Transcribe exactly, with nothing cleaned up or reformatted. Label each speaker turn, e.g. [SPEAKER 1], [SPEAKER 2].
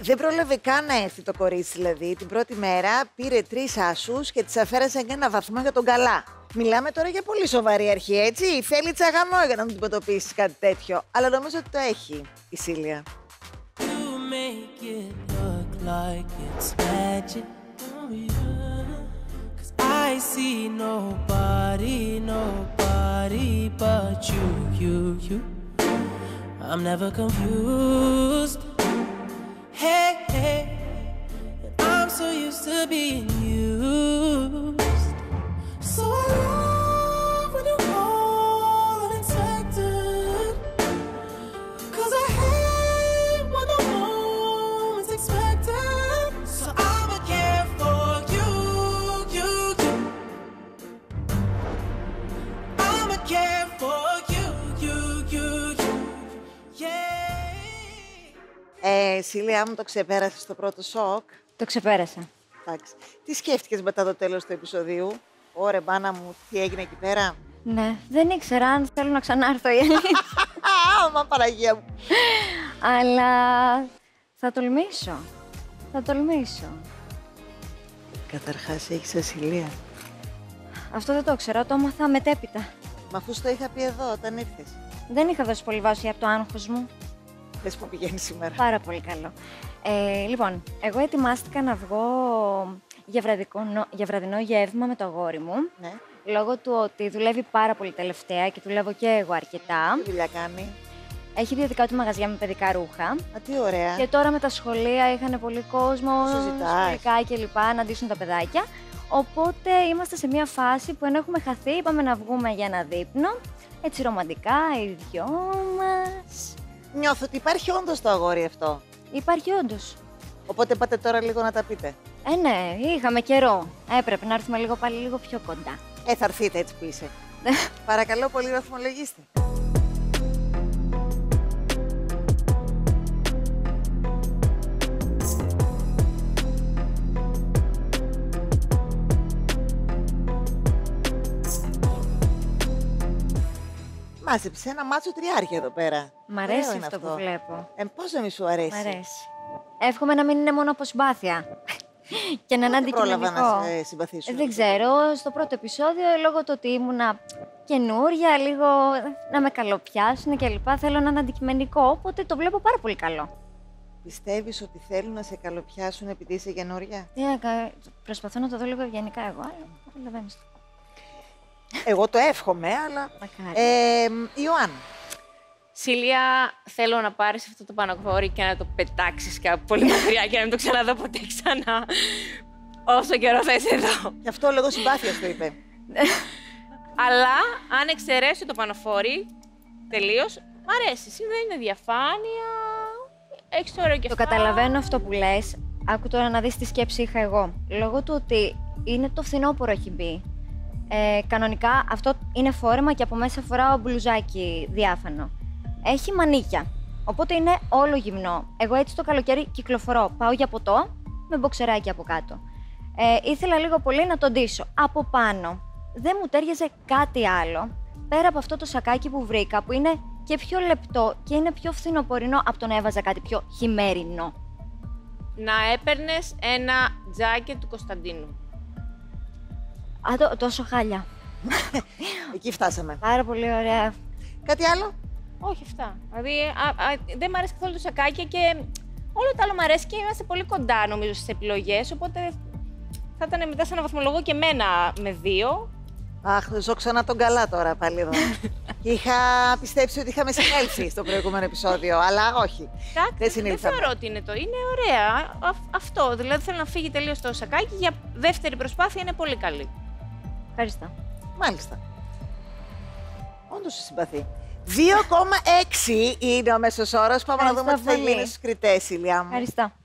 [SPEAKER 1] Δεν πρόλαβε καν να έρθει το κορίτσι, δηλαδή. Την πρώτη μέρα πήρε τρεις άσους και της αφαίρεσαν και ένα βαθμό για τον καλά. Μιλάμε τώρα για πολύ σοβαρή αρχή, έτσι. Θέλει τσαγανό για να μην αντιμετωπίσει κάτι τέτοιο. Αλλά νομίζω ότι το έχει η Σίλια.
[SPEAKER 2] I see nobody, nobody but you, you, you. I'm never confused. Hey, hey, I'm so used to being used. So I love when you call unexpected. 'Cause I hate when the moment's expected. So I'ma care for you, you, you. I'ma care for you, you, you, you. Yeah.
[SPEAKER 1] Ε, Σίλια μου, το ξεπέρασες το πρώτο σοκ.
[SPEAKER 3] Το ξεπέρασα.
[SPEAKER 1] Εντάξει. Τι σκέφτηκες μετά το τέλος του επεισοδίου? Ωρε μπάνα μου, τι έγινε εκεί πέρα?
[SPEAKER 3] Ναι, δεν ήξερα αν θέλω να ξανάρθω η αλήθεια.
[SPEAKER 1] Μα Παναγία μου.
[SPEAKER 3] Αλλά θα τολμήσω. Θα τολμήσω.
[SPEAKER 1] Καταρχάς έχεις ασυλία.
[SPEAKER 3] Αυτό δεν το ήξερα, το έμαθα μετέπειτα.
[SPEAKER 1] Μα αφού στο είχα πει εδώ όταν ήρθες.
[SPEAKER 3] Δεν είχα δώσει πολύ βάση από το άγχος μου.
[SPEAKER 1] Πες που πηγαίνει σήμερα.
[SPEAKER 3] Πάρα πολύ καλό. Ε, λοιπόν, εγώ ετοιμάστηκα να βγω για, βραδικό, για βραδινό γεύμα με το αγόρι μου.
[SPEAKER 1] Ναι.
[SPEAKER 3] Λόγω του ότι δουλεύει πάρα πολύ τελευταία και δουλεύω και εγώ αρκετά.
[SPEAKER 1] Τι δουλειά κάνει?
[SPEAKER 3] Έχει δύο δικά του μαγαζιά με παιδικά ρούχα.
[SPEAKER 1] Α, τι ωραία.
[SPEAKER 3] Και τώρα με τα σχολεία είχαν πολύ κόσμο,
[SPEAKER 1] Συζητάς.
[SPEAKER 3] σχολικά και λοιπά, να ντύσουν τα παιδάκια. Οπότε είμαστε σε μια φάση που ενώ έχουμε χαθεί, είπαμε να βγούμε για ένα δείπνο. Έτσι ρομαντικά, οι δυο μας.
[SPEAKER 1] Νιώθω ότι υπάρχει όντως το αγόρι αυτό.
[SPEAKER 3] Υπάρχει όντως.
[SPEAKER 1] Οπότε πάτε τώρα λίγο να τα πείτε.
[SPEAKER 3] Ε, ναι, είχαμε καιρό. Έπρεπε να έρθουμε λίγο πάλι λίγο πιο κοντά.
[SPEAKER 1] Ε, θα έρθείτε έτσι που είσαι. Παρακαλώ πολύ, βαθμολογήστε. Μάζεψε ένα μάτσο τριάρια εδώ πέρα.
[SPEAKER 3] Μ' αρέσει
[SPEAKER 1] Ωραίο είναι
[SPEAKER 3] αυτό, που βλέπω.
[SPEAKER 1] Ε, πώς να μη σου αρέσει?
[SPEAKER 3] Μ' αρέσει. Εύχομαι να μην είναι μόνο από συμπάθεια. Και να είναι αντικειμενικό.
[SPEAKER 1] Πρόλαβα να σε συμπαθήσω.
[SPEAKER 3] Δεν ξέρω, στο πρώτο επεισόδιο, λόγω του ότι ήμουνα καινούρια, λίγο να με καλοπιάσουν και λοιπά, θέλω να είναι αντικειμενικό, οπότε το βλέπω πάρα πολύ καλό.
[SPEAKER 1] Πιστεύεις ότι θέλουν να σε καλοπιάσουν επειδή είσαι καινούρια?
[SPEAKER 3] Yeah, προσπαθώ να το δω λίγο ευγενικά εγώ, αλλά καταλαβαίνεις το.
[SPEAKER 1] Εγώ το εύχομαι, αλλά... Ε, Ιωάννα.
[SPEAKER 4] Σίλια, θέλω να πάρεις αυτό το πανοφόρι και να το πετάξεις κάπου πολύ μακριά και να μην το ξαναδώ ποτέ ξανά. Όσο καιρό θα είσαι εδώ.
[SPEAKER 1] Γι' αυτό λόγω συμπάθειας το είπε.
[SPEAKER 4] Αλλά αν εξαιρέσω το πανοφόρι τελείως, μ' αρέσει. Δεν είναι διαφάνεια. Έχεις ωραίο κεφάλι.
[SPEAKER 3] Το καταλαβαίνω αυτό που λες. Άκου τώρα να δεις τι σκέψη είχα εγώ. Λόγω του ότι είναι το φθινόπωρο έχει μπει. Ε, κανονικά αυτό είναι φόρεμα και από μέσα φοράω μπλουζάκι διάφανο. Έχει μανίκια, οπότε είναι όλο γυμνό. Εγώ έτσι το καλοκαίρι κυκλοφορώ. Πάω για ποτό με μποξεράκι από κάτω. Ε, ήθελα λίγο πολύ να το ντύσω. Από πάνω δεν μου τέριαζε κάτι άλλο πέρα από αυτό το σακάκι που βρήκα, που είναι και πιο λεπτό και είναι πιο φθινοπορεινό από το να έβαζα κάτι πιο χειμέρινο.
[SPEAKER 4] Να έπαιρνες ένα τζάκετ του Κωνσταντίνου.
[SPEAKER 3] Α, το, τόσο χάλια.
[SPEAKER 1] Εκεί φτάσαμε.
[SPEAKER 3] Πάρα πολύ ωραία.
[SPEAKER 1] Κάτι άλλο?
[SPEAKER 4] Όχι αυτά. Δηλαδή, α, α, δεν μ' αρέσει καθόλου το σακάκι και όλο το άλλο μ' αρέσει και είμαστε πολύ κοντά νομίζω στις επιλογές, οπότε θα ήταν μετά σαν να βαθμολογώ και εμένα με δύο.
[SPEAKER 1] Αχ, ζω ξανά τον καλά τώρα πάλι εδώ. Είχα πιστέψει ότι είχαμε συνέλθει στο προηγούμενο επεισόδιο, αλλά όχι.
[SPEAKER 4] Εντάξει,
[SPEAKER 1] δεν συνήλθαμε.
[SPEAKER 4] Δεν θεωρώ ότι είναι το. Είναι ωραία. Α, αυτό. Δηλαδή θέλω να φύγει τελείως το σακάκι. Για δεύτερη προσπάθεια είναι πολύ καλή.
[SPEAKER 3] Ευχαριστώ.
[SPEAKER 1] Μάλιστα. Όντως σε συμπαθεί. δύο κόμμα έξι είναι ο μέσος όρος. Πάμε να δούμε τι θα γίνει στους κριτές, Ηλιά μου.
[SPEAKER 3] Ευχαριστώ.